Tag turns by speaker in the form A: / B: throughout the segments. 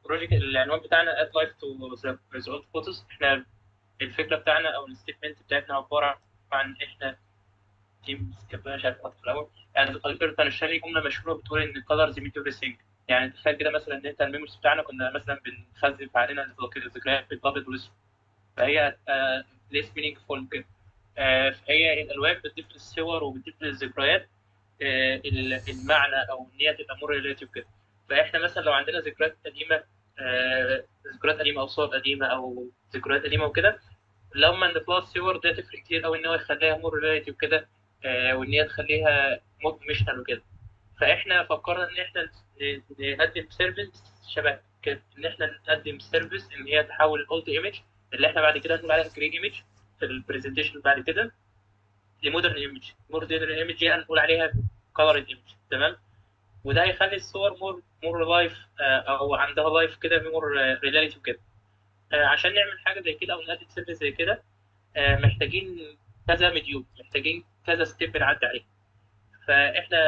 A: البروجكت العنوان بتاعنا add life to the result photos. احنا الفكره بتاعنا او الستيتمنت بتاعتنا عباره عن احنا تيم مش عارف في الاول. يعني تقدر تنشري جمله مشهوره بتقول ان colors mean everything. يعني تخيل كده مثلا ان انت الميموريز بتاعنا كنا مثلا بنخزن علينا الذكريات بالابيض والاسود، فهي ليس مينينجفول كده. فهي الالوان بتضيف للصور وبتضيف للذكريات المعنى او ان هي تبقى مور ريليتيف كده. فاحنا مثلا لو عندنا ذكريات قديمه، ذكريات قديمه او صور قديمه او ذكريات قديمه وكده، لما نضيف لها الصور ده تفرق كتير قوي ان هو يخليها مور ريليتيف كده، وان هي تخليها ميشنال وكده. فاحنا فكرنا ان احنا نقدم سيرفيس شبه كده، ان احنا نقدم سيرفيس ان هي تحول الاولد ايمج اللي احنا بعد كده هنقول عليها جرين ايمج في البرزنتيشن بعد كده لمودرن ايمج. مودرن ايمج هي هنقول عليها كولرد ايمج، تمام. وده هيخلي الصور مور لايف، او عندها لايف كده، مور ريليتيف كده. عشان نعمل حاجه زي كده او نقدم سيرفيس زي كده، محتاجين كذا مديول، محتاجين كذا ستيب نعدي عليه. فاحنا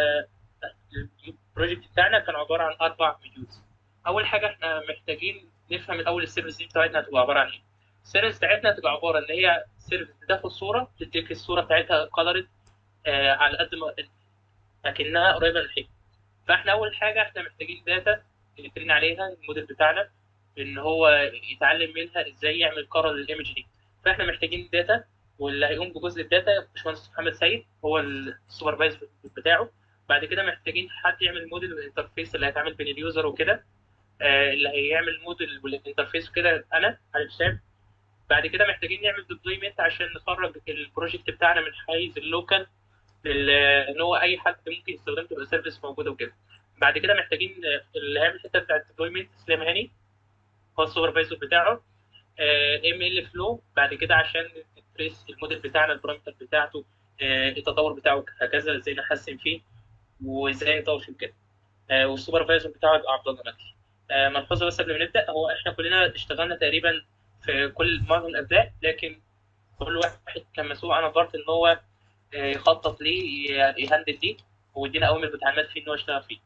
A: البروجكت بتاعنا كان عباره عن 4 مديولز. اول حاجه احنا محتاجين نفهم الاول السيرفيس دي بتاعتنا هتبقى عباره عن ايه. السيرفيس بتاعتنا هتبقى عباره ان هي سيرفيس بتاخد صوره تديك الصوره بتاعتها كلرد على قد ما اكنها قريبه للحقيقه. فاحنا اول حاجه احنا محتاجين داتا نترين عليها الموديل بتاعنا ان هو يتعلم منها ازاي يعمل كرر للايمج دي. فاحنا محتاجين داتا، واللي هيقوم بجزء الداتا باشمهندس محمد سيد هو السوبرفايزر بتاعه. بعد كده محتاجين حد يعمل موديل والانترفيس اللي هيتعامل بين اليوزر وكده، اللي هيعمل موديل والانترفيس وكده انا علي حسام. بعد كده محتاجين نعمل ديبلويمنت عشان نخرج البروجكت بتاعنا من حيز اللوكال ان هو اي حد ممكن يستخدمه تبقى سيرفيس موجوده وكده. بعد كده محتاجين اللي هيعمل الحته بتاعت الديبلويمنت اسلام هاني هو السوبرفايزر بتاعه. ام ال فلو بعد كده عشان نتريس الموديل بتاعنا البارامتر بتاعته، التطور بتاعه هكذا ازاي نحسن فيه وازاي نطور فيه كده. والسوبرفايزر بتاعه يبقى عبد الله نجي. ملحوظه بس قبل ما نبدا، هو احنا كلنا اشتغلنا تقريبا في كل معظم الاجزاء، لكن كل واحد كان مسؤول عن بارت ان هو يخطط ليه، يهندل ليه، ويدينا اوامر بتعمل فيه ان هو يشتغل فيه.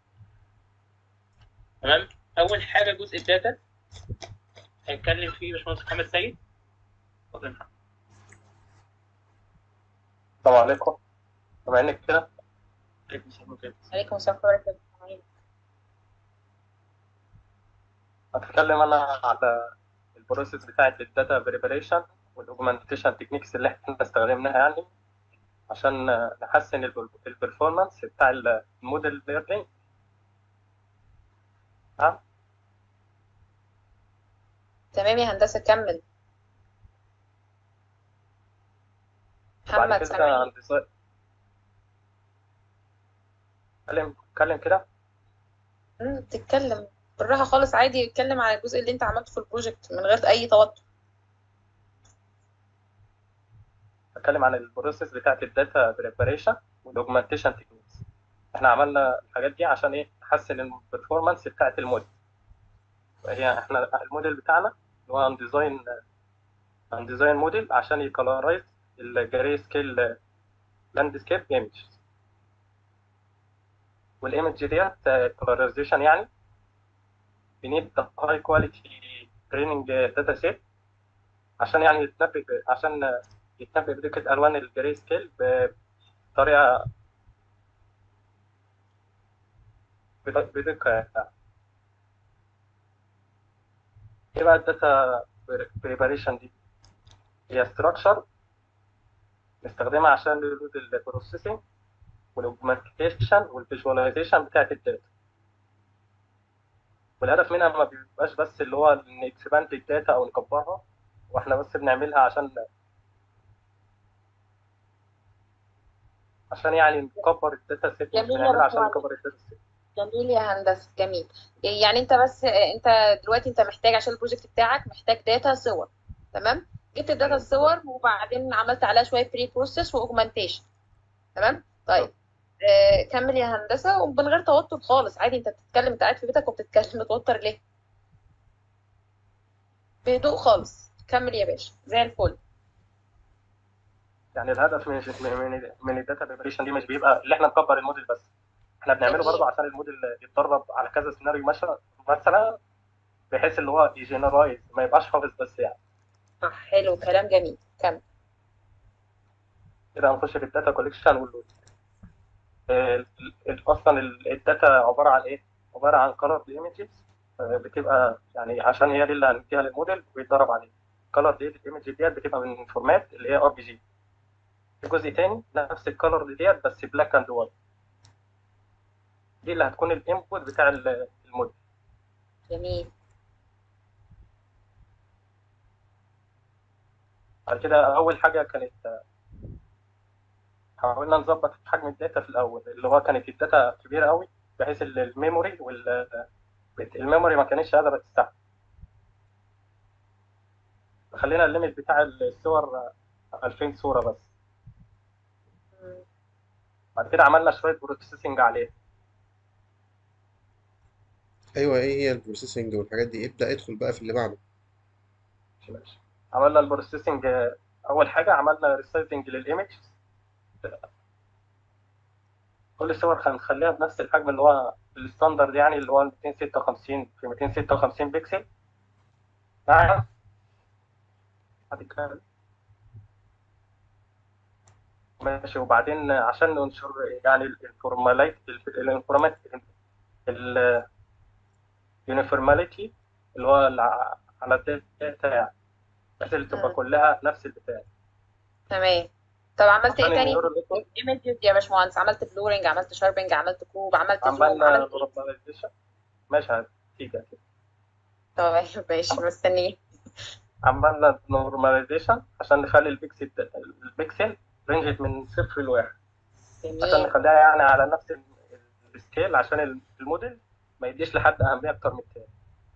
A: تمام. اول حاجه جزء الداتا هيتكلم فيه باشمهندس محمد سيد. اتفضل يا محمد.
B: السلام عليكم. بما انك كده
A: عليكم السلام وبركاته.
C: عليكم السلام ورحمة الله وبركاته.
B: هتكلم انا على البروسيس بتاعه الداتا بريباريشن والاوجمانتيشن تكنيكس اللي احنا استخدمناها يعني عشان نحسن البرفورمانس بتاع الموديل ليرنينج. تمام.
C: تمام يا هندسة، كمل.
B: وبعد
C: محمد
B: كده
C: سامعني؟
B: عندي اتكلم كده.
C: تتكلم بالراحة خالص، عادي، اتكلم على الجزء اللي انت عملته في البروجكت من غير اي توتر.
B: اتكلم عن البروسيس بتاعه الداتا بريباريشن والاوجمانتيشن تكنيكس. احنا عملنا الحاجات دي عشان ايه؟ نحسن البرفورمانس بتاعه الموديل. احنا الموديل بتاعنا اللي هو ديزاين موديل عشان يكالرايز الجري سكيل لاندسكيب ايمج. والايمج ديت كولرايزيشن يعني بنيد هاي كواليتي تريننج داتا سيت عشان يعني يتنبأ بدقة الوان الجري سكيل بطريقه بدقه يعني. ايه بقى الداتا بريباريشن دي؟ هي ستراكشر نستخدمها عشان نرود البروسيسنج والاوجمانتيشن والفيجواليزيشن بتاعت الداتا. والهدف منها ما بيبقاش بس اللي هو نكسباند الداتا او نكبرها، واحنا بس بنعملها عشان يعني نكبر الداتا سيت، مش
C: جميل يا
B: بنعملها عشان
C: باشمهندس،
B: نكبر الداتا سيت.
C: جميل يا هندسة، جميل. يعني انت بس انت دلوقتي انت محتاج عشان البروجكت بتاعك محتاج داتا صور، تمام؟ جبت الداتا
B: ايوه
C: الصور وبعدين عملت عليها شوية بري بروسيس واوجمانتيشن، تمام؟ طيب،
B: بالظبط.
C: كمل يا هندسة ومن غير توتر خالص، عادي، انت بتتكلم، انت قاعد في بيتك وبتتكلم، متوتر ليه؟ بهدوء خالص، كمل يا باشا زي الفل.
B: يعني الهدف من الداتا بريبريشن دي مش بيبقى اللي احنا نكبر الموديل بس، احنا بنعمله برضه
C: جميل.
B: عشان الموديل يتدرب على كذا سيناريو مثلا بحيث اللي هو يجنرايز ما يبقاش حافظ بس يعني.
C: صح، حلو، كلام جميل، كمل.
B: كده هنخش في الداتا كوليكشن واللود. اصلا الداتا عباره عن ايه؟ عباره عن كلر ايمجز، بتبقى يعني عشان هي دي اللي هنديها للموديل ويتدرب عليها. كلر دي الايمج ديت بتبقى من فورمات اللي هي ار بي جي. في جزء تاني نفس الكلر ديت بس بلاك اند وايت، دي اللي هتكون الانبوت بتاع الموديل.
C: جميل.
B: بعد كده اول حاجه كانت حاولنا نظبط حجم الداتا في الاول، اللي هو كانت الداتا كبيره قوي بحيث الميموري الميموري ما كانتش قادره تستحمل. خلينا الليميت بتاع الصور 2000 صوره بس.
C: مم.
B: بعد كده عملنا شويه بروسيسنج عليه.
D: ايوه، ايه هي البروسيسنج والحاجات دي؟ ابدأ ادخل بقى في اللي بعده.
B: ماشي. عملنا البروسيسنج. اول حاجه عملنا ريسايزنج للايمج. كل الصور هنخليها بنفس الحجم اللي هو الستاندرد، يعني اللي هو 256 في 256 بكسل. نعم. بعد كده ماشي. وبعدين عشان ننشر يعني اليونيفورماليتي اللي هو على الداتا يعني، بحيث اللي تبقى
C: مم.
B: كلها نفس البتاع.
C: تمام. طب عملت
B: عشان
C: ايه تاني
B: النيورال
C: في
B: نتورك
C: الايمجز يا باشمهندس؟ عملت بلورنج، عملت شاربنج، عملت كروب، عملت زوم،
B: عملنا
C: عملت ايه؟
B: نورماليزيشن. ماشي هتيجي كده.
C: طيب ماشي، مستنيه.
B: عملنا نورماليزيشن عشان نخلي البيكسل رينجت من صفر لواحد، عشان
C: جميل.
B: نخليها يعني على نفس السكيل، عشان الموديل ما يديش لحد اهميه اكتر من التاني.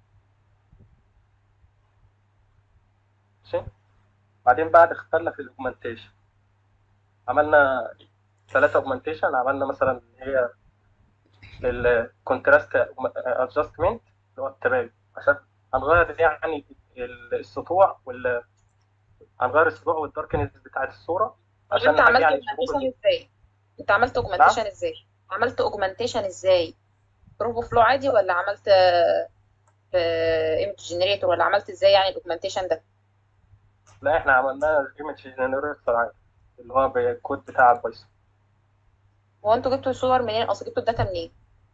B: ماشي. بعدين بعد اخترنا في الاوجمانتيشن، عملنا 3 اوجمانتيشن. عملنا مثلا اللي هي الكونتراست ادجستمنت اللي هو التباين، عشان هنغير يعني السطوع هنغير السطوع والداركنس بتاعت الصوره
C: طب
B: عشان
C: انت
B: نخلي
C: عملت
B: يعني الشروط
C: اوجمانتيشن ازاي؟ انت عملت
B: نعم.
C: اوجمانتيشن ازاي؟ عملت اوجمانتيشن ازاي؟ بروف فلو عادي، ولا عملت ايمج جنريتور، ولا عملت ازاي يعني الاوجمانتيشن ده؟
B: لا احنا عملناه ايمج جنريتور عادي اللي هو بالكود بتاع البايثون.
C: هو انتوا جبتوا الصور منين اصلا؟ جبتوا الداتا منين؟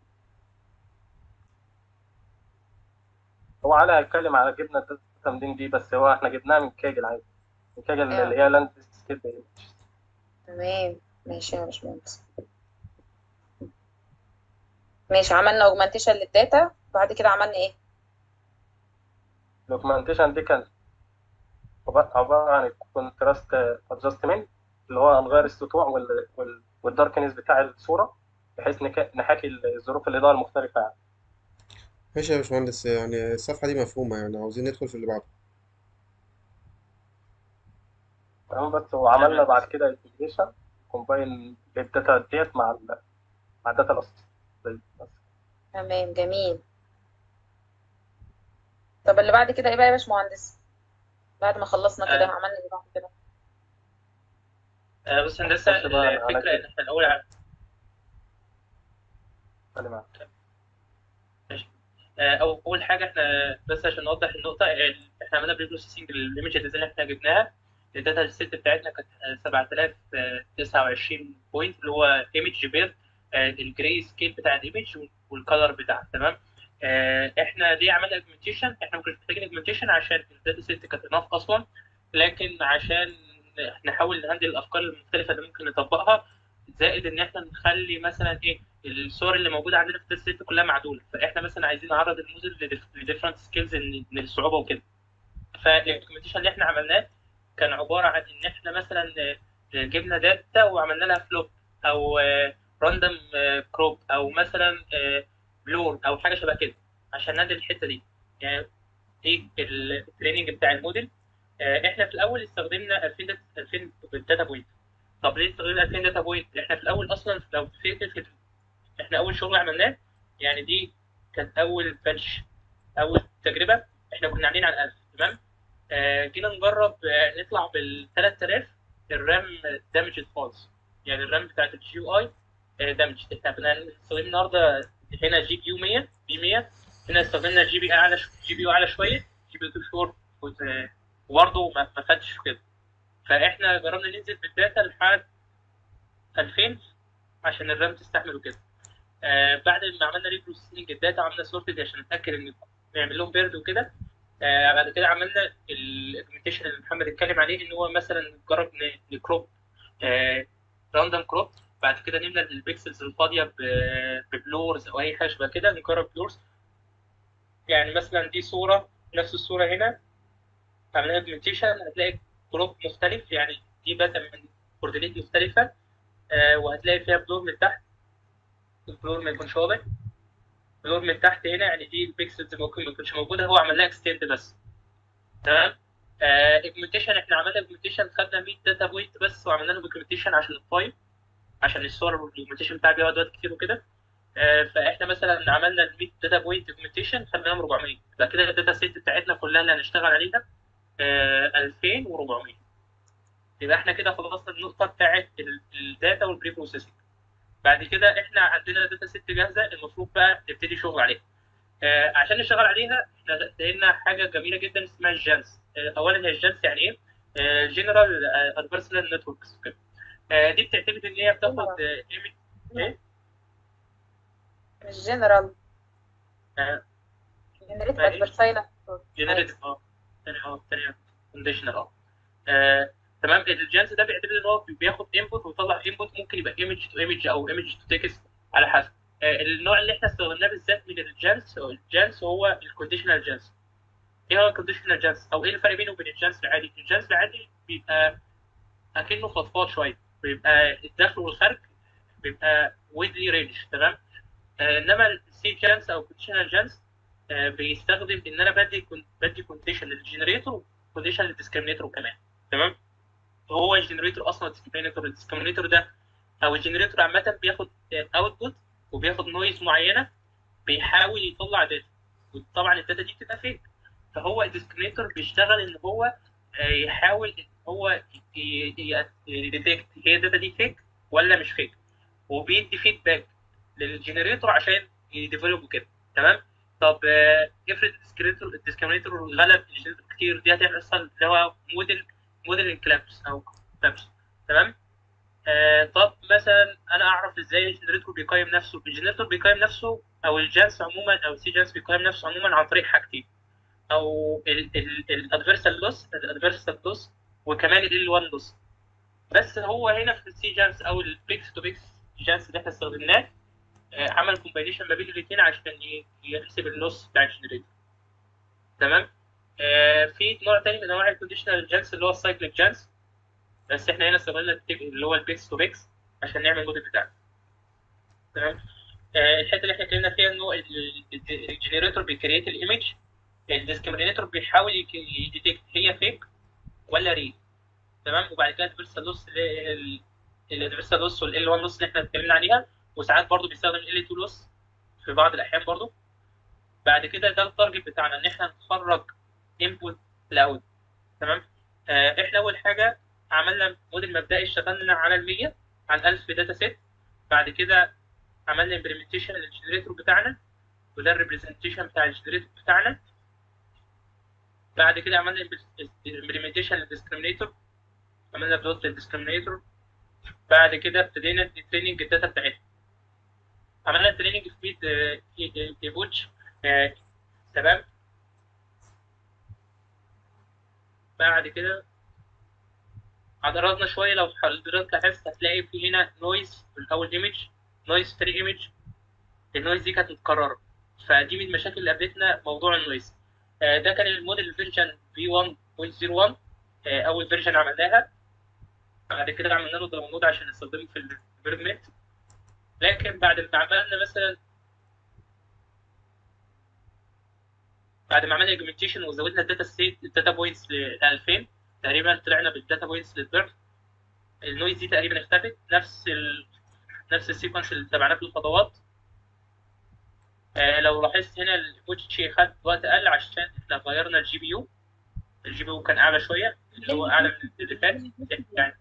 B: هو علي هيتكلم على جبنا الداتا منين دي، بس هو احنا جبناها من كاجل عادي، من كاجل
C: اه،
B: اللي هي لاند سكيب ايمج.
C: تمام. ماشي يا باشمهندس. ماشي، عملنا اوجمانتيشن للداتا، بعد كده عملنا ايه؟
B: الدوكيومنتيشن دي كانت عباره عن الكونتراست ادجستمنت اللي هو هنغير السطوع والداركنس بتاع الصوره بحيث نحاكي الظروف الاضاءه المختلفه يعني.
D: ماشي يا باشمهندس، يعني الصفحة دي مفهومة، يعني عاوزين ندخل في اللي بعده.
B: تمام. بس وعملنا
A: تمام.
B: بعد كده انتجريشن كومباين للداتا ديت مع الداتا الاصلي بس.
C: تمام، جميل. طب اللي بعد كده ايه بقى يا باشمهندس؟ بعد ما خلصنا كده
A: آه
C: عملنا ايه بعد كده؟
A: بص هندسة،
B: نخش بقى على
A: الفكرة إن
B: الجزء
A: إحنا الأول
B: اللي معاه.
A: ماشي. أول حاجة إحنا بس عشان نوضح النقطة، إحنا عملنا بري بروسيسنج للإيمجز اللي إحنا جبناها. الداتا الست بتاعتنا كانت 7029 بوينت، اللي هو ايمج بير الجراي سكيل بتاع الايمج والكلر بتاعها. تمام. احنا ليه عملنا اجمنتيشن؟ احنا ما كناش محتاجين اجمنتيشن عشان الداتا ست كانت اناف اصلا، لكن عشان نحاول نهندل الافكار المختلفه اللي ممكن نطبقها، زائد ان احنا نخلي مثلا ايه الصور اللي موجوده عندنا في الداتا ست كلها معدوله، فاحنا مثلا عايزين نعرض الموديل لديفرنت سكيلز من الصعوبه وكده. فالدوكيومنتيشن اللي احنا عملناه كان عباره عن ان احنا مثلا جبنا داتا وعملنا لها فلوب، او راندوم كروب، او مثلا بلور، او حاجه شبه كده، عشان نعدل الحته دي. يعني دي التريننج بتاع الموديل. احنا في الاول استخدمنا 2000 داتا بوينت. طب ليه استخدمنا 2000 داتا بوينت؟ احنا في الاول اصلا لو تفتكر احنا اول شغل عملناه، يعني دي كانت اول باتش، اول تجربه، احنا كنا عاملين على 1000. تمام. جينا نجرب نطلع بال 3000، الرام دامجد خالص، يعني الرام بتاعت الجي يو اي دامجد. احنا بنستخدم النهارده هنا جي بي يو 100 بي 100، هنا استخدمنا جي بي اعلى جي بي يو اعلى شويه، جي بي 24، وبرضه ما خدش كده. فاحنا جربنا ننزل بالداتا لحد 2000 عشان الرام تستحمل وكده. بعد ما عملنا ريبروسيسنج الداتا، عملنا سورتد عشان نتاكد ان نعمل لهم بيرد وكده. بعد كده عملنا الاجمنتيشن اللي محمد اتكلم عليه، ان هو مثلا نجرب نكروب راندوم كروب. بعد كده نملى البيكسلز الفاضيه ببلورز او اي حاجه شبه كده، نجرب بلورز. يعني مثلا دي صوره، نفس الصوره هنا عملنا اجمنتيشن، هتلاقي كروب مختلف، يعني دي داتا من كوردينيت مختلفه. وهتلاقي فيها بلور من تحت، البلور ما يكونش واضح. بلور من تحت هنا يعني دي البيكسلز ممكن ما تكونش موجوده، هو عمل لها اكستند بس. تمام. اجمنتيشن، احنا عملنا اجمنتيشن، خدنا 100 داتا بوينت بس وعملنا لهم اجمنتيشن عشان الفايل، عشان الصور والاجمنتيشن بتاعي بيقعد وقت كتير وكده. فاحنا مثلا عملنا ال 100 داتا بوينت اجمنتيشن، خدناهم 400. يبقى كده الداتا سيت بتاعتنا كلها اللي هنشتغل عليها 2400. يبقى احنا كده خلصنا النقطه بتاعت الداتا والبري بروسيسنج. بعد كده احنا عندنا داتا سيت جاهزه، المفروض بقى نبتدي شغل عليها. عشان نشتغل عليها احنا لقينا حاجه جميله جدا اسمها الجانس. اولا هي الجانس يعني ايه؟ جنرال ادفرسال نتوركس. دي بتعتمد ان هي بتاخد ايه؟
C: مش جنرال،
A: آه،
C: جنريت
A: ما ايه؟
C: ادفرسايل عادي.
A: جنريتيف ثانيه كونديشنال تمام. الجانس ده بيعتمد ان هو بياخد انبوت ويطلع انبوت، ممكن يبقى ايمج تو ايمج او ايمج تو تكست على حسب. النوع اللي احنا استخدمناه بالذات من الجانس هو الكونديشنال جانس. ايه هو الكونديشنال جانس، او ايه الفرق بينه وبين الجانس العادي؟ الجانس العادي بيبقى اكنه فضفاض شويه، بيبقى الدخل والخارج بيبقى ويدلي رينج. تمام. انما السي جانس او كونديشنال جانس بيستخدم ان انا بدي كونديشن للجنريتور وكونديشن للديسكريمينيتور كمان. تمام. هو الجنريتور اصلا الديسكريمينيتور ده او الجنريتور عامه بياخد اوتبوت وبياخد نويز معينه، بيحاول يطلع داتا، وطبعا الداتا دي بتبقى فيك. فهو الديسكريمينيتور بيشتغل ان هو يحاول ان هو يديتكت هي الداتا دي فيك ولا مش فيك، وبيدي فيدباك للجنريتور عشان يديفلوب كده. تمام. طب افرض الديسكريمينيتور غلب الجنريتور كتير، دي هتحصل اللي هو موديل انكلابس او كلابس. تمام. طب مثلا انا اعرف ازاي الجنريتور بيقيم نفسه؟ الجنريتور بيقيم نفسه او الجانس عموما او السي جانس بيقيم نفسه عموما عن طريق حاجتين، او الادفرسال لوس وكمان ال 1 لوس. بس هو هنا في السي جانس او البيكس تو بيكس جانس اللي احنا استخدمناه عمل كومباينيشن ما بين الاثنين عشان يحسب اللوس بتاع الجنريتور. تمام. في نوع تاني من انواع الكونديشنال جانس اللي هو السايكليك جانس، بس احنا هنا استخدمنا اللي هو البيكس تو بيكس عشان نعمل الموديل بتاعنا. تمام. الحته اللي احنا اتكلمنا فيها انه الجنريتور بيكريت الايمج، الديسكريمينيتور بيحاول يديتكت هي فيك ولا ريل. تمام. وبعد كده الادفرسال لوس والال 1 لوس اللي احنا اتكلمنا عليها، وساعات برضو بيستخدم ال 2 لوس في بعض الاحيان برضو. بعد كده ده التارجت بتاعنا ان احنا نخرج انبوت لاوت. تمام. احنا اول حاجه عملنا موديل مبدئي، اشتغلنا على ال 100 على 1000 داتا سيت. بعد كده عملنا امبلمنتيشن للجنريتور بتاعنا، وده الريبريزنتيشن بتاع الجنريتور بتاعنا. بعد كده عملنا امبلمنتيشن للديسكريمينيتور، عملنا بلوت للديسكريمينيتور. بعد كده ابتدينا تريننج الداتا بتاعتنا، عملنا تريننج في ايبوتش. تمام. بعد كده عرضنا شويه، لو حضرتك لاحظت هتلاقي في هنا نويز في الاول، ايمج نويز فري ايمج. النويز دي كانت متكرره، فدي من المشاكل اللي قابلتنا موضوع النويز. ده كان الموديل فيرجن في 1.01، اول فيرجن عملناها. بعد كده عملنا له داونلود عشان نستخدمه في الديفلوبمنت. لكن بعد ما عملنا مثلا، بعد ما عملنا امبلمنتيشن وزودنا الداتا بوينتس ل 2000 تقريبا، طلعنا بالداتا بوينتس للبيرث. النويز دي تقريبا اختفت، نفس السيكونس اللي تبعناه في الخطوات. لو لاحظت هنا الكوتش خد وقت اقل عشان احنا غيرنا الجي بي يو. الجي بي يو كان اعلى شويه، اللي هو اعلى من اللي فات يعني.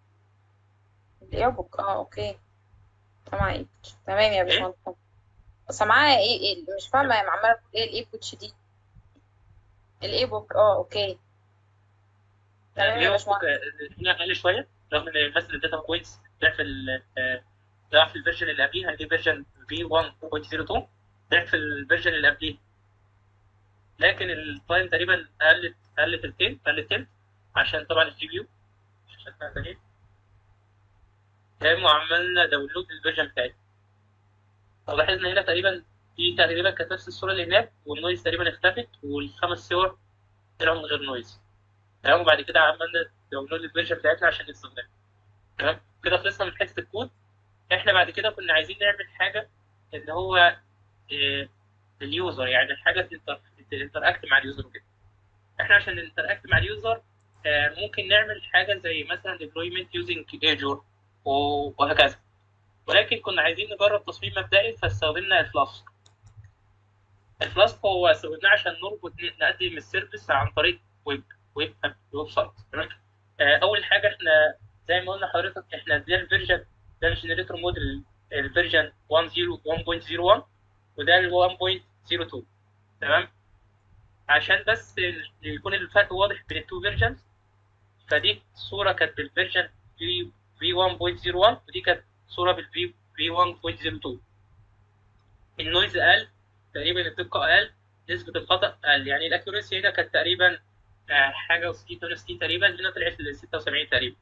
C: الايربوك، اوكي. تمام يا
A: ايه؟
C: باشمهندس. سامعاها مش فاهمة يا عمالة تقول ايه الاي بوتش دي؟ الاي بوك، اوكي. تمام
A: ليه
C: يا
A: بوك
C: باشمهندس.
A: هنا اقل شويه، رغم ان مثلا الداتا بوينتس ضعف ضعف الفيرجن اللي قبليها، دي فيرجن في 1.02 ضعف الفيرجن اللي قبليها، لكن التايم تقريبا قل تلتين، قل تلت، عشان طبعا الجي بي يو عشان تاني تمام. وعملنا داونلود للفيرجن بتاعتنا، ولاحظنا هنا تقريبا دي تقريبا كانت نفس الصوره اللي هناك، والنويز تقريبا اختفت، والخمس صور طلعوا من غير نويز. تمام. وبعد كده عملنا داونلود للفيرجن بتاعتنا عشان نستخدمها. تمام كده خلصنا من حته الكود. احنا بعد كده كنا عايزين نعمل حاجه ان هو اليوزر، يعني حاجه تنتراكت مع اليوزر وكده. احنا عشان ننتراكت مع اليوزر ممكن نعمل حاجه زي مثلا deployment using Azure وهكذا، ولكن كنا عايزين نجرب تصميم مبدئي فاستخدمنا الفلاسك. الفلاسك هو استخدمناه عشان نربط نقدم السيرفيس عن طريق ويب سايت. تمام. اول حاجه احنا زي ما قلنا لحضرتك، احنا ده الفيرجن، ده الجنريتور موديل الفيرجن 1.01 وده ال 1.02. تمام. عشان بس يكون الفرق واضح بين التو فيرجنز، فدي صوره كانت بالفيرجن في 1.01 ودي كانت صوره بالفي 1.02. النويز اقل تقريبا، الدقه اقل، نسبه الخطا اقل، يعني الاكيوريسي هنا كانت تقريبا حاجه 60 68 تقريبا، هنا طلعت ل 76 تقريبا.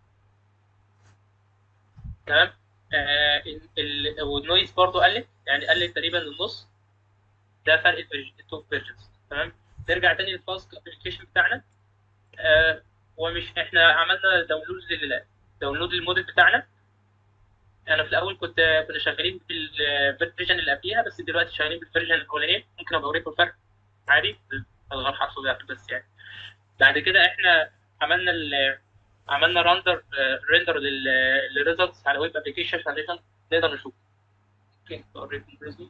A: تمام. والنويز برضو قلت، يعني قلت تقريبا للنص. ده فرق التو فيرجنز. تمام. نرجع تاني للفاسك ابلكيشن بتاعنا. ومش احنا عملنا داونلود للموديل بتاعنا. انا في الاول كنا شغالين بالفيرجن اللي قبليها، بس دلوقتي شغالين بالفيرجن الاولانيه. ممكن ابقى اوريكم الفرق عادي، الغرض حرف بس يعني. بعد كده احنا عملنا ريندر للريزلتس على ويب ابلكيشن عشان نقدر نشوف. اوكي اوريكم الريزلت.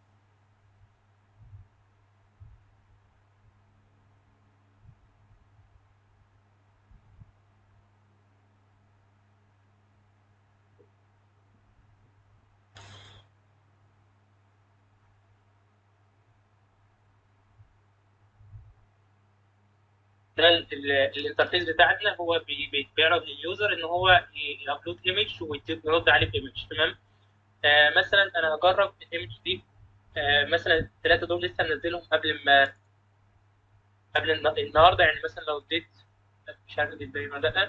A: ده الانترفيس بتاعنا، هو بيعرض لليوزر ان هو يابلود ايمج ويرد عليه بايمج. تمام. مثلا انا هجرب الايمج دي. مثلا الثلاثه دول لسه منزلهم قبل النهارده، يعني مثلا لو اديت، مش عارف اديت زي ما ده،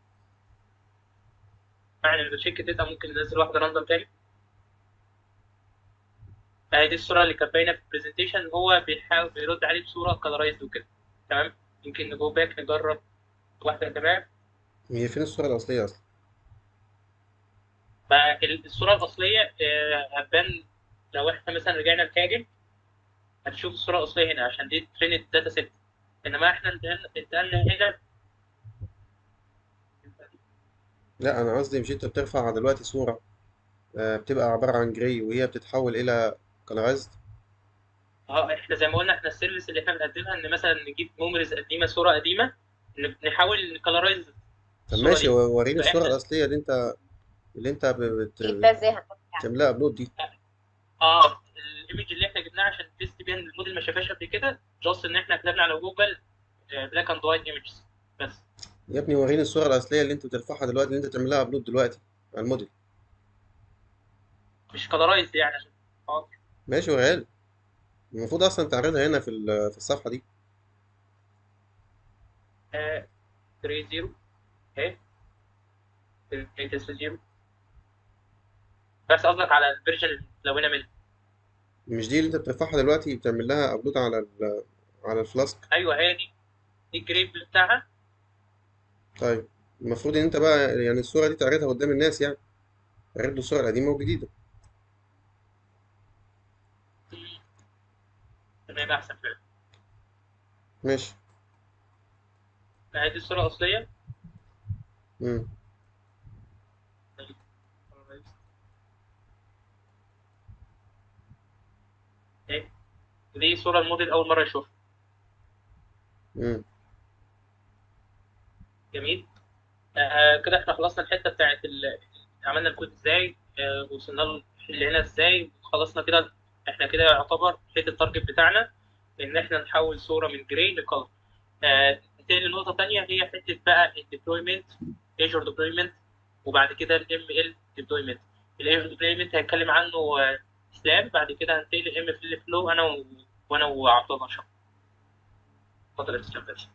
A: يعني لو تشيك داتا ممكن ننزل واحده راندوم تاني. دي الصوره اللي كانت باينه في البرزنتيشن، هو بيحاول بيرد عليه بصوره كلرايزد وكده. تمام. يمكن نجو باك نجرب واحده كمان.
D: هي فين الصورة الأصلية أصلا؟
A: فالصوره الاصليه هتبان لو احنا مثلا رجعنا لكاجل، هتشوف الصوره الاصليه هنا عشان دي تريند داتا سيت. انما احنا انتقلنا هنا.
D: لا أنا قصدي مش أنت بترفع دلوقتي صورة بتبقى عبارة عن جراي وهي بتتحول إلى كلارايزد.
A: احنا زي ما قلنا، احنا السيرفيس اللي احنا بنقدمها ان مثلا نجيب ميموريز قديمه، صوره قديمه، نحاول نكلرايز
D: طب
A: الصوره
D: ماشي،
A: دي.
D: وريني الصورة
A: فاحنا
D: الأصلية اللي أنت
C: جبتها ازاي
D: بتعملها أبلود دي.
A: الايمج اللي احنا جبناها عشان تيست بيها ان الموديل ما شافهاش قبل كده، جاست ان احنا كتبنا على جوجل بلاك اند وايت ايمجز بس.
D: يا ابني وريني الصورة الأصلية اللي أنت بترفعها دلوقتي، اللي أنت بتعملها أبلود دلوقتي على الموديل.
A: مش كلرايز يعني عشان
D: ماشي وريها لي. المفروض أصلا تعرضها هنا في الصفحة دي.
A: 3 0 اهي 3 0. بس قصدك على الفيرجن اللي لونها منها.
D: مش دي اللي أنت بترفعها دلوقتي بتعمل لها أبلود على الفلاسك؟
A: ايوه هي دي الجريب بتاعها.
D: طيب المفروض إن أنت بقى يعني الصورة دي تعرضها قدام الناس، يعني تعرض له الصورة القديمة والجديدة.
A: تمام احسن فعلا.
D: ماشي.
A: دي الصوره الاصليه.
D: مم.
A: اهي دي صوره الموديل اول مره يشوفها.
D: مم.
A: جميل. كده احنا خلصنا الحته بتاعت عملنا الكود ازاي، وصلنا له اللي هنا ازاي، وخلصنا كده احنا كده يعتبر حته التارجت بتاعنا ان احنا نحول صوره من جراي لكولر. تاني نقطه تانية هي حته بقى الديبلويمنت، ايجور ديبلويمنت، وبعد كده الام ال ديبلويمنت. الايجور ديبلويمنت هيتكلم عنه اسلام، بعد كده هنتقل الام في الفلو وانا وعبد الله شاطر. اتفضل يا اسلام باشا.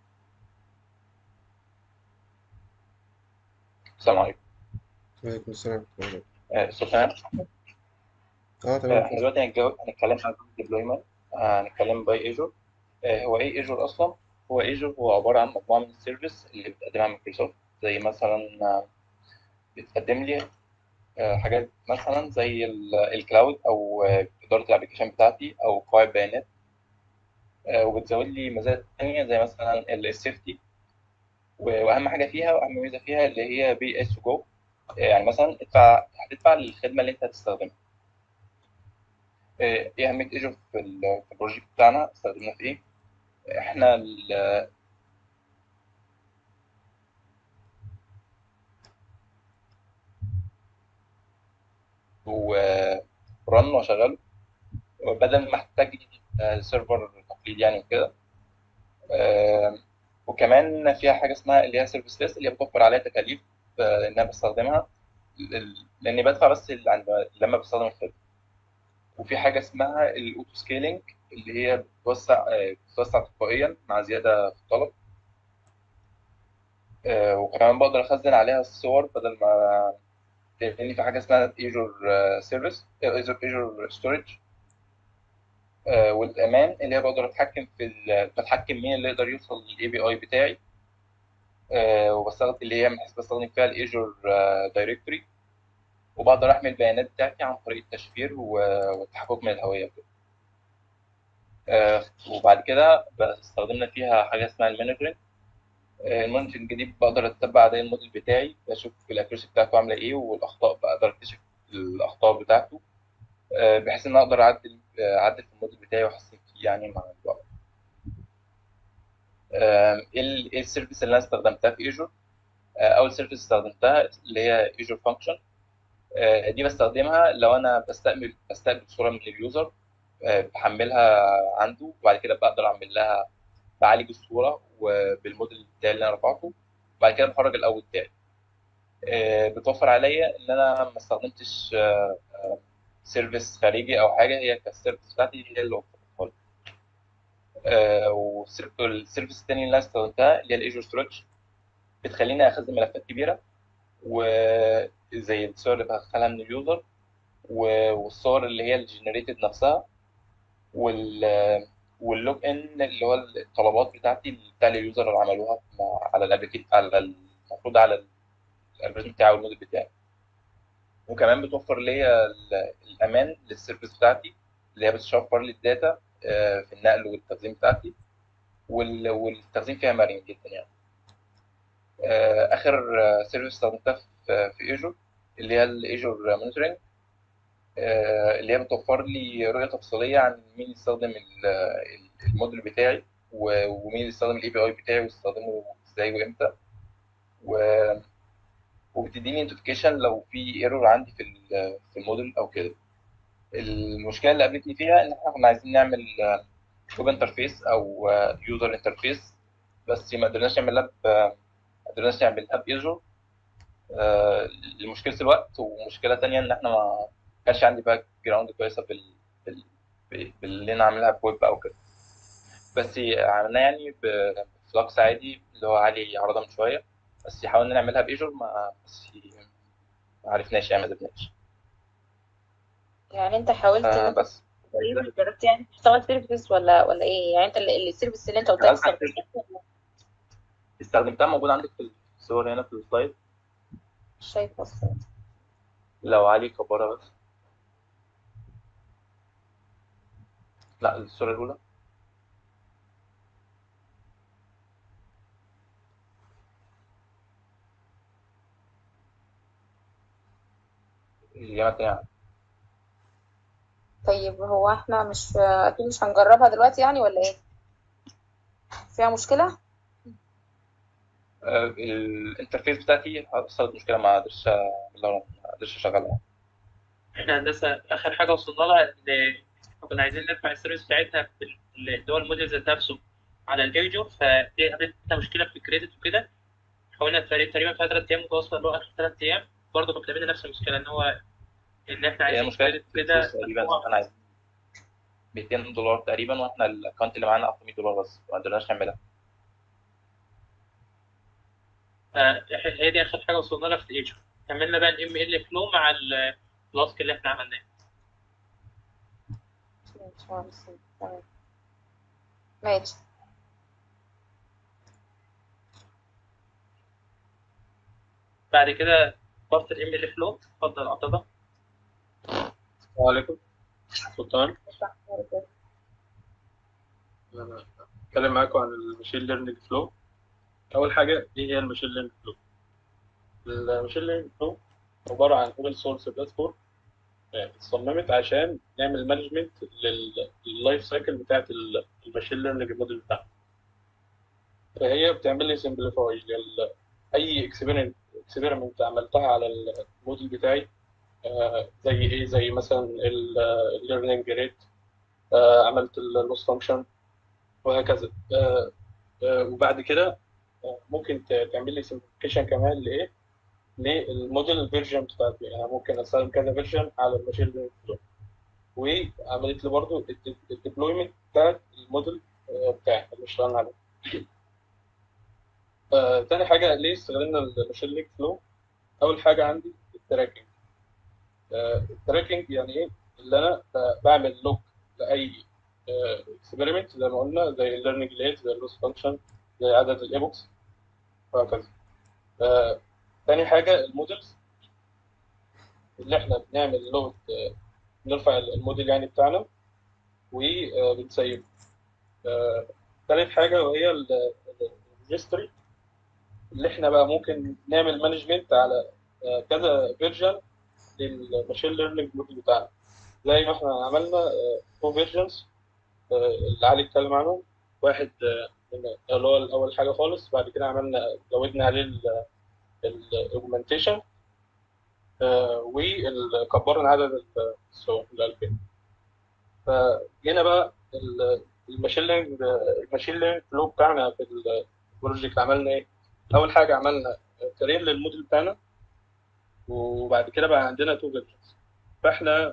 E: السلام عليكم.
D: وعليكم السلام ورحمة الله.
E: الصوت تمام؟
D: تمام
E: احنا
D: كده.
E: دلوقتي هنتكلم عن ديبلويمنت. هنتكلم باي ايجور. هو ايه ايجور اصلا؟ هو ايجور هو عباره عن مجموعه من السيرفيس اللي بتقدمها مايكروسوفت، زي مثلا بتقدم لي حاجات مثلا زي الكلاود، او اداره الابلكيشن بتاعتي، او قواعد بيانات. وبتزود لي مزايا تانية زي مثلا السيفتي، واهم حاجه فيها واهم ميزه فيها اللي هي بي اس جو. يعني مثلا هتدفع للخدمه اللي انت هتستخدمها. ايه اهميه ايجور في البروجكت بتاعنا؟ استخدمنا في ايه؟ احنا ورن واشغله بدل ما احتاج سيرفر تقليدي يعني وكده. وكمان فيها حاجه اسمها اللي هي سيرفيس ليس، اللي هي بتوفر عليها تكاليف ان انا بستخدمها، لاني بدفع بس لما بستخدم الخدمه. وفي حاجه اسمها الاوتو سكيلينج، اللي هي بتوسع تلقائيا مع زياده في الطلب. وكمان بقدر اخزن عليها الصور بدل ما، لان في حاجه اسمها ايجور سيرفيس، ايجور ستورج. والامان اللي هي بقدر اتحكم بتحكم مين اللي يقدر يوصل للاي بي اي بتاعي. وبستخدم اللي هي من حيث بستخدم فيها الايجور دايركتوري، وبقدر احمل البيانات بتاعتي عن طريق التشفير والتحقق من الهويه وكده. وبعد كده استخدمنا فيها حاجه اسمها المانجمنت. المانجمنت دي بقدر اتبع اداء الموديل بتاعي، بشوف الاكيرسي بتاعته عامله ايه، والاخطاء بقدر اكتشف الاخطاء بتاعته، بحيث ان أنا اقدر اعدل في الموديل بتاعي واحسن فيه يعني مع الوقت. ايه السيرفيس اللي انا استخدمتها في ايجور؟ اول سيرفيس استخدمتها اللي هي ايجور فانكشن. دي بستخدمها لو انا بستقبل صوره من اليوزر، بحملها عنده، وبعد كده بقدر اعمل لها، بعالج الصوره وبالموديل بتاعي اللي انا رفعته، وبعد كده بخرج الاول بتاعي. بتوفر عليا ان انا ما استخدمتش سيرفيس خارجي او حاجه، هي كالسيرفيس بتاعتي هي اللي وفرتها لي. والسيرفيس الثانيه اللي انا استخدمتها اللي هي الايجور ستورج، بتخليني اخزن ملفات كبيره، وزي الصور اللي بدخلها من اليوزر، والصور اللي هي الجنريتد نفسها، وال واللوج ان اللي هو الطلبات بتاعتي بتاع اليوزر اللي عملوها على الابلكيشن، المفروض على الالجوريزم بتاعي والموديل بتاعي. وكمان بتوفر لي الامان للسيرفيس بتاعتي، اللي هي بتشفر لي الداتا في النقل والتخزين بتاعتي، والتخزين فيها مرن جدا يعني. اخر سيرفيس استخدمتها في ايجور اللي هي الايجور مونيتورنج، اللي هي بتوفر لي رؤيه تفصيليه عن مين يستخدم الموديل بتاعي، ومين يستخدم الاي بي اي بتاعي ويستخدمه ازاي وامتى، وبتديني نوتيفيكيشن لو في ايرور عندي في الموديل او كده. المشكله اللي قابلتني فيها ان احنا كنا عايزين نعمل ويب انترفيس او يوزر انترفيس، بس ما قدرناش نعملها بايجور لمشكله الوقت. ومشكله تانية ان احنا ما كانش عندي باك جراوند كويسه بال... باللي انا عاملها بويب او كده. بس عملناه يعني بفلكس عادي اللي هو عالي عرضه من شويه، بس حاولنا نعملها بايجور ما عرفناش يعني، ما قدرناش.
C: يعني انت حاولت ان انت
E: بس
C: جربت يعني تشتغل سيرفيس ولا ايه؟ يعني انت السيرفيس اللي انت قلت لك استخدمتها
E: استخدمتها، موجود عندك في الصور هنا في السلايد.
C: مش شايفه اصلا.
E: لو علي كبرها بس. لا، الصورة الأولى. الإجابة التانية.
C: طيب هو احنا مش اكيد مش هنجربها دلوقتي يعني ولا ايه؟ فيها مشكلة؟
E: الانترفيس بتاعتي حصلت مشكلة، ما قدرتش أشغلها.
A: احنا هندسه اخر حاجه وصلنا لها ان كنا عايزين نرفع السيرفيس بتاعتها في اللي هو الموديل ذات نفسه على الايجور، فدي قابلتنا مشكله في الكريدت وكده. حاولنا تقريبا فيها 3 ايام متواصله، اللي هو اخر 3 ايام برضه كانت قابلنا نفس المشكله، ان احنا
E: هي
A: عايزين
E: المشكله
A: كريدت
E: في الفلوس
A: كده
E: تقريبا،
A: مدفوع.
E: احنا عايزين $200 تقريبا، واحنا الاكونت اللي معانا اكتر $100 بس، ما قدرناش نعملها.
A: هي دي اخر حاجه وصلنا لها في الايجور. كملنا بقى الام ال فلو مع الفلاسك اللي احنا عملناه.
C: تمام. ماشي.
A: بعد كده بارت الام ال فلو. اتفضل عطيه.
B: السلام عليكم. سلطان. انا هتكلم معاكم عن الماشين ليرنينج فلو. اول حاجه، ايه هي الماشين ليرنينج فلو؟ الماشين ليرنينج فلو عباره عن اوبن سورس بلاتفورم اتصممت عشان نعمل مانجمنت لللايف سايكل بتاعت الماشين ليرنينج موديل بتاعنا. فهي بتعمل لي سمبليفاي اي اكسبيرمنت عملتها على الموديل بتاعي. زي ايه؟ زي مثلا الليرنينج ريت، عملت اللوس فانكشن، وهكذا. وبعد كده ممكن تعمل لي سمبليفيكيشن كمان لايه؟ للموديل فيرجن بتاعتي. يعني ممكن استخدم كذا فيرجن على الماشين ليرنينج فلو. وعملت لي برضو الديبلويمنت بتاعت الموديل بتاعي اللي اشتغلنا عليه. تاني حاجه، ليه استخدمنا الماشين ليرنينج فلو؟ اول حاجه عندي التراكنج. التراكنج يعني ايه؟ اللي انا بعمل لوك لاي اكسبيرمنت زي ما قلنا، زي الليرنينج ريت، زي اللوس فانكشن، زي عدد الايبوكس، وهكذا. تاني حاجه المودلز، اللي احنا بنعمل لود، نرفع الموديل يعني بتاعنا وبنسيبه. تالت حاجه وهي الريجستري، اللي احنا بقى ممكن نعمل مانجمنت على كذا فيرجن للماشين ليرنينج موديل بتاعنا. زي ما احنا عملنا 2 فيرجنز اللي علي اتكلم عنهم. واحد اللي هو اول حاجه خالص، بعد كده عملنا زودنا عليه الاوجمنتيشن، وكبرنا عدد الصور ل 2000. فجينا بقى الماشين ليرنينج فلو بتاعنا في البروجكت. عملنا ايه؟ اول حاجه عملنا ترين للموديل بتاعنا، وبعد كده بقى عندنا 2 فيرجنز. فاحنا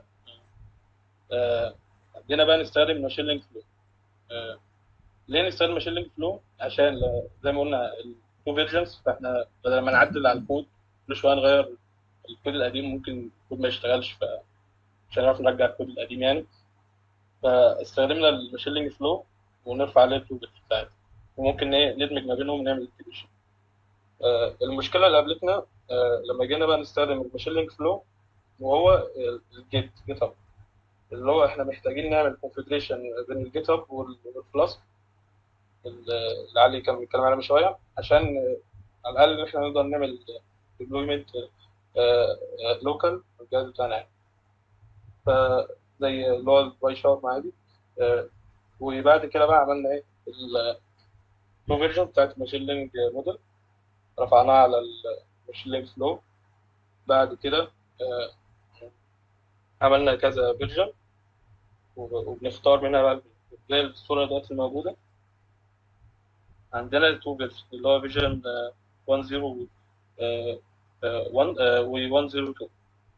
B: عندنا بقى نستخدم ماشين ليرنينج فلو. ليه نستخدم ماشين ليرنينج فلو؟ عشان زي ما قلنا التو فيرجنز، فاحنا بدل ما نعدل على الكود كل شويه نغير الكود القديم، ممكن الكود ما يشتغلش، مش هنعرف نرجع الكود القديم يعني. فاستخدمنا الماشين ليرنينج فلو ونرفع عليه التو فيرجنز بتاعتنا، وممكن ايه ندمج ما بينهم ونعمل انتجريشن. المشكله اللي قابلتنا لما جينا بقى نستخدم الماشين ليرنينج فلو، وهو جيت هاب، اللي هو احنا محتاجين نعمل كونفجريشن بين الجيت هاب والفلاسك اللي علي كان بيتكلم عليها من شويه، عشان على الاقل ان احنا نقدر نعمل ديبلويمنت لوكال الجهاز بتاعنا يعني. فزي اللي هو الباي شارم عادي. وبعد كده بقى عملنا ايه؟ التو فيرجن بتاعت الماشين ليرنينج موديل، رفعناها على الماشين ليرنينج فلو. بعد كده عملنا كذا فيرجن، وبنختار منها بقى زي الصوره دلوقتي الموجوده. عندنا التو فيرجن اللي هو فيجن 10 1 و 102.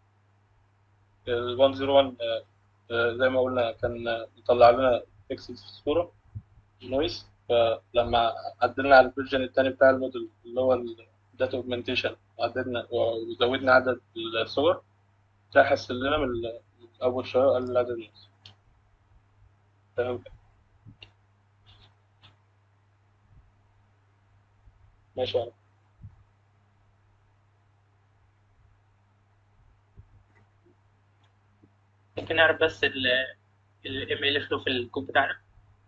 B: ال 101 زي ما قلنا كان مطلع لنا بيكسلز في الصوره نويز. فلما عدلنا على الفيرجن الثاني بتاع الموديل اللي هو الداتا اوجمنتيشن، عدلنا وزودنا عدد الصور، ده حسن لنا من اول شويه وقلل عدد الناس. تمام. ماشي يعني.
A: ممكن نعرف بس ام ال فلو في الكود بتاعنا.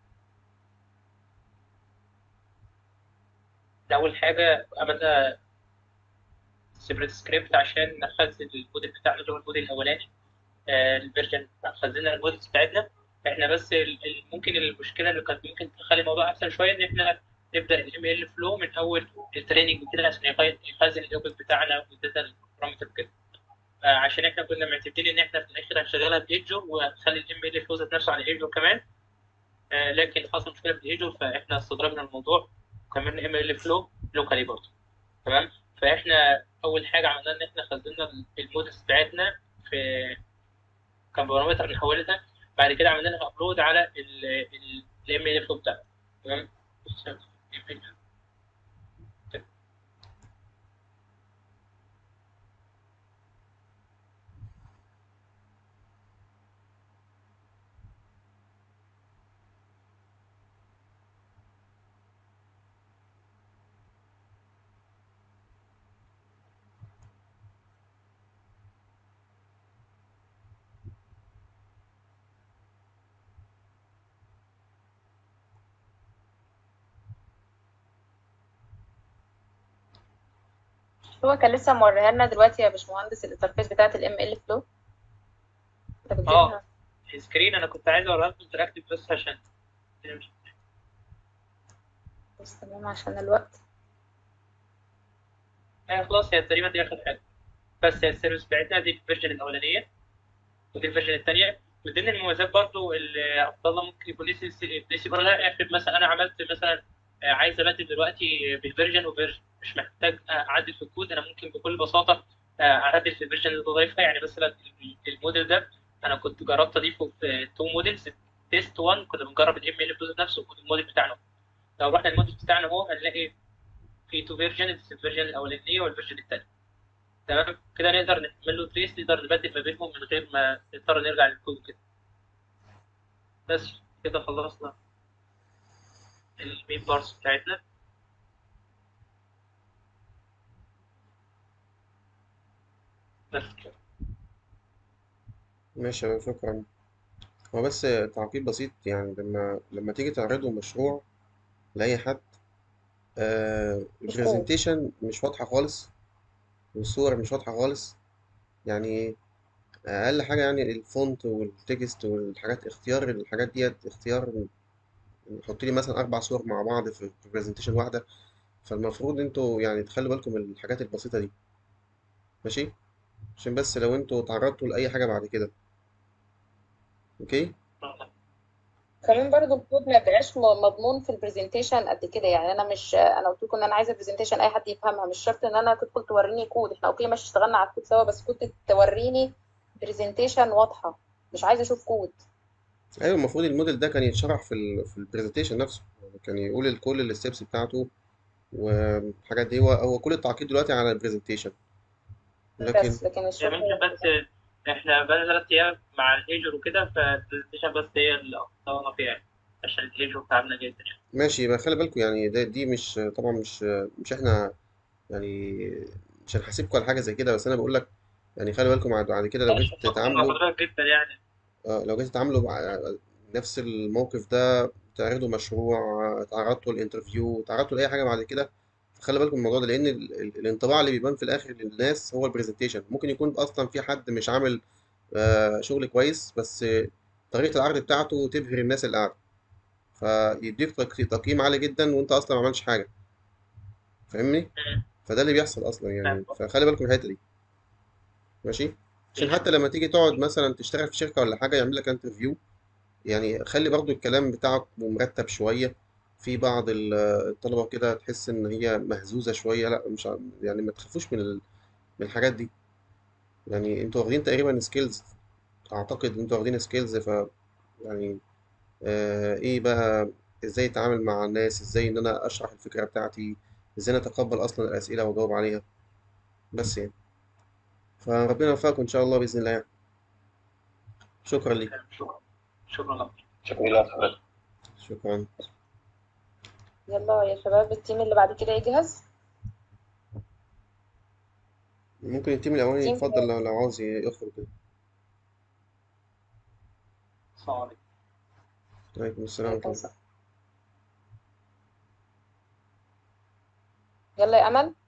A: اول حاجه عملنا سيبريت سكريبت عشان نخزن الموديل بتاعنا اللي هو الموديل الاولاني. الفيرجن خزنا المودلز بتاعتنا احنا. بس ممكن المشكله اللي كانت ممكن تخلي الموضوع احسن شويه، ان احنا نبدا الام ال فلو من اول التريننج كده عشان يخزن الاوبجكت بتاعنا والداتا البارامتر كده. عشان احنا كنا معتمدين ان احنا في الاخر هنشغلها بايجور وهنخلي الام ال فلو ذات نفسه على ايجور كمان. لكن حصل مشكله في الايجور فاحنا استغربنا الموضوع وكملنا ام ال فلو لوكالي برضه. تمام. فاحنا اول حاجه عملناها ان احنا خزنا المودلز بتاعتنا في كان بارامتر نحولتها. بعد كده عملنا لها ابلود على الام ال فلو بتاعنا. تمام.
C: هو كان لسه موريها لنا دلوقتي يا باشمهندس الانترفيس بتاعت الام ال فلو. انت بتجيبها
A: السكرين انا كنت عايز اوريها لكم انتراكتيف بس عشان
C: بس تمام عشان الوقت.
A: خلاص هي تقريبا دي اخر حاجه. بس هي السيرفيس بتاعتنا دي الفيرجن الاولانيه ودي الفيرجن الثانيه. من ضمن المميزات برضو اللي عبد الله ممكن يكون نسي يقول لها افرض مثلا انا عملت مثلا عايز ابدل دلوقتي بالفيرجن وفيرجن مش محتاج اعدل في الكود. انا ممكن بكل بساطه اعدل في الفيرجن اللي بضيفها. يعني مثلا الموديل ده انا كنت جربت اضيفه في تو موديلز. تيست 1 كنا بنجرب الام ال فلوز نفسه والموديل بتاعنا. لو رحنا الموديل بتاعنا هو هنلاقي في تو فيرجن، الفيرجن الاولانيه والفيرجن الثانيه. تمام كده نقدر نعمل له تريس، نقدر نبدل ما بينهم من غير ما نضطر نرجع للكود كده. بس كده خلصنا المين بارس بتاعتنا. بس كده.
D: ماشي يا شكرا. هو بس تعقيب بسيط، يعني لما تيجي تعرضوا مشروع لأي حد،
C: مش كود.
D: البرزنتيشن مش واضحة خالص والصور مش واضحة خالص. يعني أقل حاجة يعني الفونت والتكست والحاجات، اختيار الحاجات ديت اختيار. حط لي مثلا 4 صور مع بعض في برزنتيشن واحدة. فالمفروض انتوا يعني تخلوا بالكم من الحاجات البسيطة دي. ماشي، عشان بس لو انتوا تعرضتوا لأي حاجة بعد كده. اوكي.
C: كمان برضو الكود ما بقاش مضمون في البرزنتيشن قد كده. يعني انا مش، انا قلت لكم ان انا عايزه البرزنتيشن اي حد يفهمها، مش شرط ان انا تدخل توريني كود. احنا اوكي ماشي اشتغلنا على الكود سوا، بس كنت توريني برزنتيشن واضحه، مش عايزه اشوف كود.
D: ايوه، المفروض الموديل ده كان يتشرح في البرزنتيشن نفسه، يعني كان يقول كل الستبس بتاعته والحاجات دي. هو كل التعقيد دلوقتي على البرزنتيشن. لكن
C: بس لكن
A: يعني
C: الشغل
A: ممكن بس احنا بقالنا 3 ايام مع الايجور وكده فالبرزنتيشن بس هي اللي اخطأنا فيها يعني عشان الايجور تعبنا جدا يعني.
D: ماشي، يبقى خلي بالكم يعني دي مش طبعا مش احنا يعني مش هنحاسبكم على حاجه زي كده، بس انا بقول لك يعني خلي بالكم بعد كده لو
A: ماشي
D: جيتوا
A: متفقين مع
D: تتعاملوا.
A: حضرتك جدا يعني.
D: لو جيتوا تتعاملوا مع نفس الموقف ده، تعرضوا مشروع، تعرضتوا الانترفيو، تعرضتوا لاي حاجه بعد كده، فخلي بالكم من الموضوع ده، لان الانطباع اللي بيبان في الاخر للناس هو البرزنتيشن. ممكن يكون اصلا في حد مش عامل شغل كويس، بس طريقه العرض بتاعته تبهر الناس اللي قاعده، فيديك تقييم عالي جدا وانت اصلا ما عملتش حاجه. فاهمني؟ فده اللي بيحصل اصلا
A: فاهم.
D: يعني، فخلي بالكم من الحته دي. ماشي، عشان
A: ماشي.
D: حتى لما تيجي تقعد مثلا تشتغل في شركه ولا حاجه يعمل لك انترفيو، يعني خلي برضو الكلام بتاعك مرتب شويه. في بعض الطلبه كده تحس ان هي مهزوزه شويه، لا مش يعني ما تخافوش من الحاجات دي. يعني انتوا واخدين تقريبا سكيلز، اعتقد انتوا واخدين سكيلز. يعني ايه بقى، ازاي اتعامل مع الناس، ازاي ان انا اشرح الفكره بتاعتي، ازاي نتقبل اصلا الاسئله واجاوب عليها. بس يعني فربنا يوفقكم ان شاء الله باذن الله يعني. شكرا لك.
A: شكرا. شكرا لك.
E: شكرا لحضرتك.
D: شكرا.
C: يلا يا شباب التيم اللي بعد كده يجهز.
D: ممكن التيم الاولاني
C: تيم
D: يتفضل لو عاوز يخرج كده.
A: السلام عليكم.
D: عليكم السلام ورحمه الله.
C: يلا يا امل.